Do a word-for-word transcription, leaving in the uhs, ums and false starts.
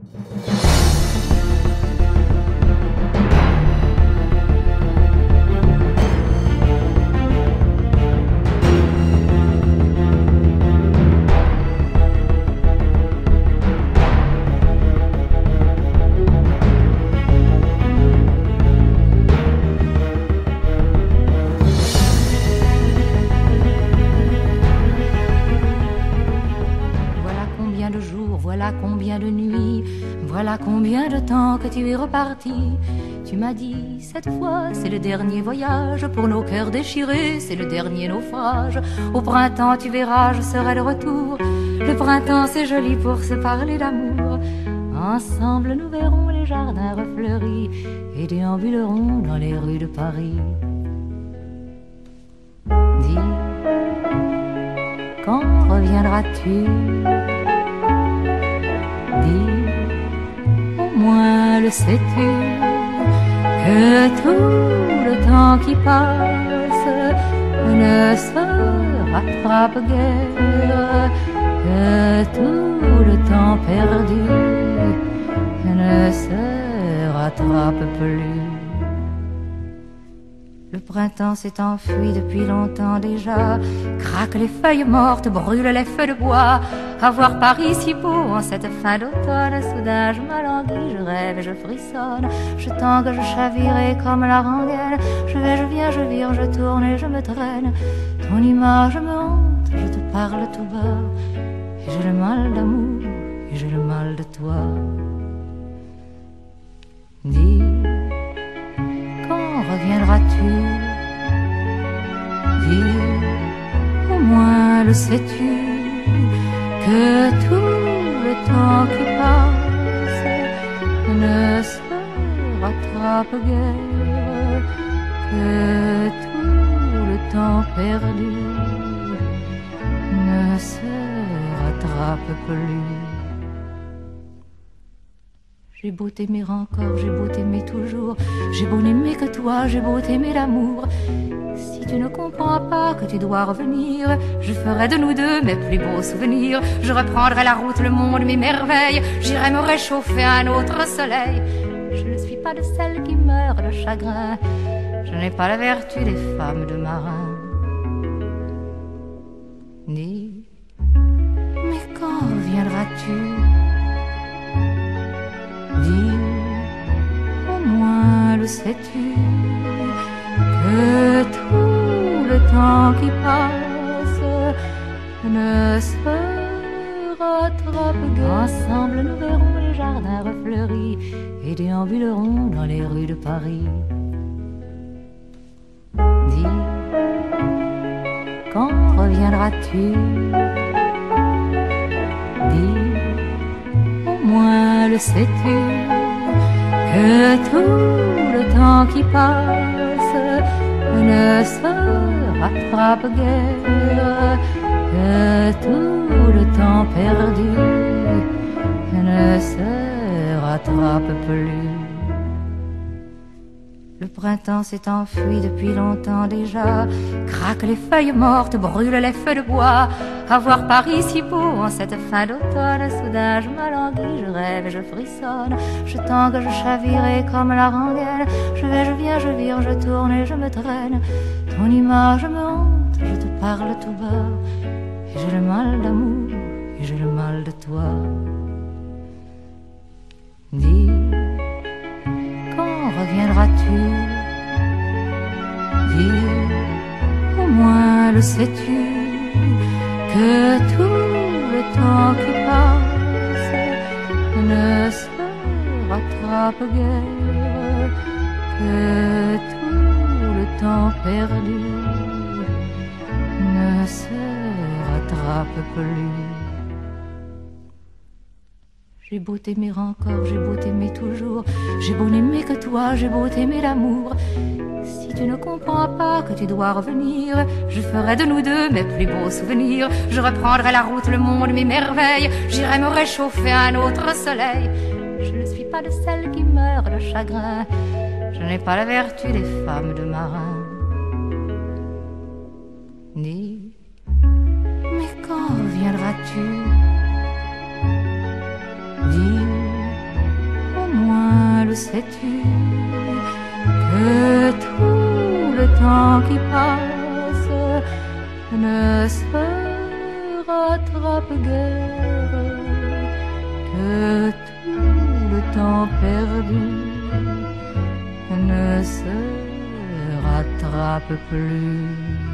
Voilà combien de nuits, voilà combien de temps que tu es reparti. Tu m'as dit, cette fois c'est le dernier voyage, pour nos cœurs déchirés c'est le dernier naufrage. Au printemps tu verras, je serai de retour. Le printemps c'est joli pour se parler d'amour. Ensemble nous verrons les jardins refleuris et déambulerons dans les rues de Paris. Dis, quand reviendras-tu? Dis, au moins le sais-tu, que tout le temps qui passe ne se rattrape guère, que tout le temps perdu ne se rattrape plus. Le printemps s'est enfui depuis longtemps déjà, craquent les feuilles mortes, brûlent les feux de bois. À voir Paris si beau en cette fin d'automne, soudain je m'alanguis, je rêve et je frissonne. Je tangue, je chavire et comme la rengaine, je vais, je viens, je vire, je tourne et je me traîne. Ton image me hante, je te parle tout bas, et j'ai le mal d'amour, et j'ai le mal de toi. Dis, quand reviendras-tu? Dis, au moins le sais-tu, que tout le temps qui passe ne se rattrape guère, que tout le temps perdu ne se rattrape plus. J'ai beau t'aimer encore, j'ai beau t'aimer toujours, j'ai beau n'aimer que toi, j'ai beau t'aimer l'amour. Si tu ne comprends pas que tu dois revenir, je ferai de nous deux mes plus beaux souvenirs. Je reprendrai la route, le monde, mes merveilles, j'irai me réchauffer à un autre soleil. Je ne suis pas de celles qui meurent de chagrin, je n'ai pas la vertu des femmes de marins. Dis, mais quand reviendras-tu? Dis, au moins le sais-tu, que tout le temps qui passe ne se rattrape guère. Ensemble nous verrons les jardins refleuris et déambulerons dans les rues de Paris. Dis, quand reviendras-tu? Dis, au moins le sais-tu, que tout le temps qui passe ne se rattrape guère, que tout le temps perdu ne se rattrape plus. Le printemps s'est enfui depuis longtemps déjà, craquent les feuilles mortes, brûlent les feux de bois. À voir Paris si beau en cette fin d'automne, soudain je m'alanguis, je rêve et je frissonne. Je tangue, je chavire et comme la rengaine, je vais, je viens, je vire, je tourne et je me traîne. Ton image me hante, je te parle tout bas, et j'ai le mal d'amour, et j'ai le mal de toi. Dis, quand reviendras-tu? Dis, au moins le sais-tu, que tout le temps qui passe ne se rattrape guère, que tout le temps perdu ne se rattrape plus. J'ai beau t'aimer encore, j'ai beau t'aimer toujours, j'ai beau n'aimer que toi, j'ai beau t'aimer l'amour. Si tu ne comprends pas que tu dois revenir, je ferai de nous deux mes plus beaux souvenirs. Je reprendrai la route, le monde, mes merveilles, j'irai me réchauffer à un autre soleil. Je ne suis pas de celles qui meurent de chagrin, je n'ai pas la vertu des femmes de marins. Dis, mais quand reviendras-tu? Dis, sais-tu que tout le temps qui passe ne se rattrape guère, que tout le temps perdu ne se rattrape plus.